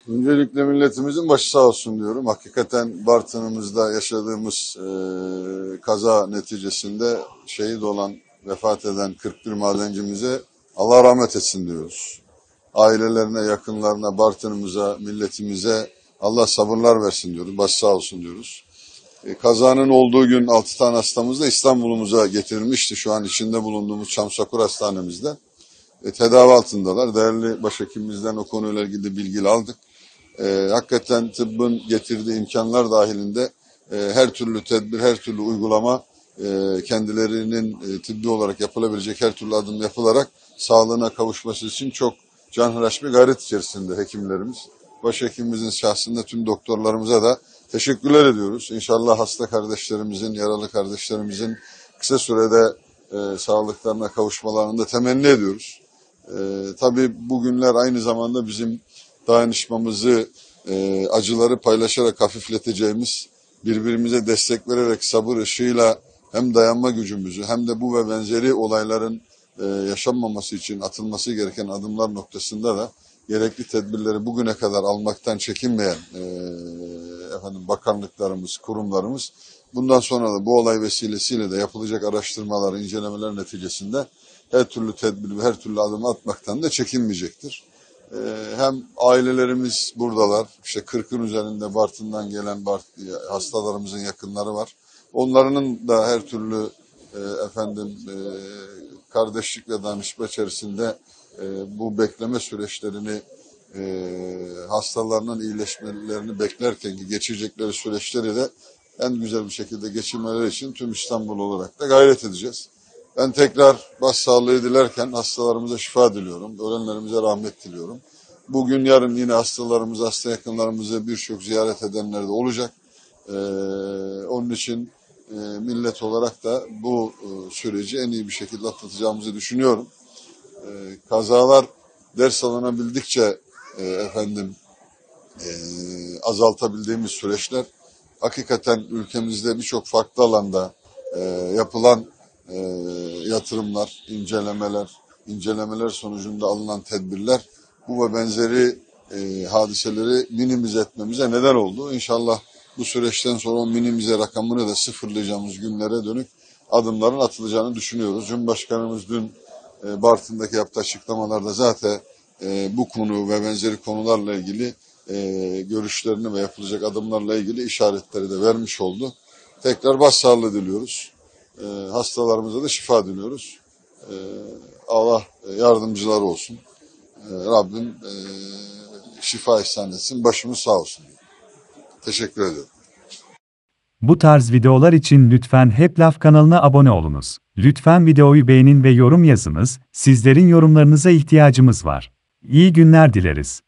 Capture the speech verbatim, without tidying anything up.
Öncelikle milletimizin başı sağ olsun diyorum. Hakikaten Bartın'ımızda yaşadığımız e, kaza neticesinde şehit olan, vefat eden kırk bir madencimize Allah rahmet etsin diyoruz. Ailelerine, yakınlarına, Bartın'ımıza, milletimize Allah sabırlar versin diyoruz. Başı sağ olsun diyoruz. E, kazanın olduğu gün altı tane hastamız da İstanbul'umuza getirilmişti. Şu an içinde bulunduğumuz Çamsakur Hastanemizde. E, tedavi altındalar. Değerli başhekimimizden o konuyla ilgili bilgi aldık. E, hakikaten tıbbın getirdiği imkanlar dahilinde e, her türlü tedbir, her türlü uygulama e, kendilerinin e, tıbbi olarak yapılabilecek her türlü adım yapılarak sağlığına kavuşması için çok canhıraş bir gayret içerisinde hekimlerimiz. Başhekimimizin şahsında tüm doktorlarımıza da teşekkürler ediyoruz. İnşallah hasta kardeşlerimizin, yaralı kardeşlerimizin kısa sürede e, sağlıklarına kavuşmalarını da temenni ediyoruz. E, tabii bugünler aynı zamanda bizim dayanışmamızı, e, acıları paylaşarak hafifleteceğimiz, birbirimize destek vererek sabır ışığıyla hem dayanma gücümüzü hem de bu ve benzeri olayların e, yaşanmaması için atılması gereken adımlar noktasında da gerekli tedbirleri bugüne kadar almaktan çekinmeyen e, efendim bakanlıklarımız, kurumlarımız bundan sonra da bu olay vesilesiyle de yapılacak araştırmalar, incelemeler neticesinde her türlü tedbir ve her türlü adım atmaktan da çekinmeyecektir. Ee, hem ailelerimiz buradalar, işte kırkın üzerinde Bartın'dan gelen Bart hastalarımızın yakınları var. Onların da her türlü e, efendim e, kardeşlik ve danışma içerisinde e, bu bekleme süreçlerini e, hastalarının iyileşmelerini beklerken ki geçirecekleri süreçleri de en güzel bir şekilde geçirmeleri için tüm İstanbul olarak da gayret edeceğiz. Ben tekrar başsağlığı dilerken hastalarımıza şifa diliyorum. Ölenlerimize rahmet diliyorum. Bugün yarın yine hastalarımız, hasta yakınlarımızı birçok ziyaret edenler de olacak. Ee, onun için e, millet olarak da bu e, süreci en iyi bir şekilde atlatacağımızı düşünüyorum. E, kazalar ders alınabildikçe e, efendim e, azaltabildiğimiz süreçler hakikaten ülkemizde birçok farklı alanda e, yapılan e, yatırımlar, incelemeler, incelemeler sonucunda alınan tedbirler bu ve benzeri e, hadiseleri minimize etmemize neden oldu. İnşallah bu süreçten sonra o minimize rakamını da sıfırlayacağımız günlere dönük adımların atılacağını düşünüyoruz. Cumhurbaşkanımız dün e, Bartın'daki yaptığı açıklamalarda zaten e, bu konu ve benzeri konularla ilgili e, görüşlerini ve yapılacak adımlarla ilgili işaretleri de vermiş oldu. Tekrar başsağlığı diliyoruz. E, hastalarımıza da şifa diliyoruz. E, Allah yardımcıları olsun. E, Rabbim e, şifa ihsan etsin. Başımız sağ olsun. Teşekkür ederim. Bu tarz videolar için lütfen Hep Laf kanalına abone olunuz. Lütfen videoyu beğenin ve yorum yazınız. Sizlerin yorumlarınıza ihtiyacımız var. İyi günler dileriz.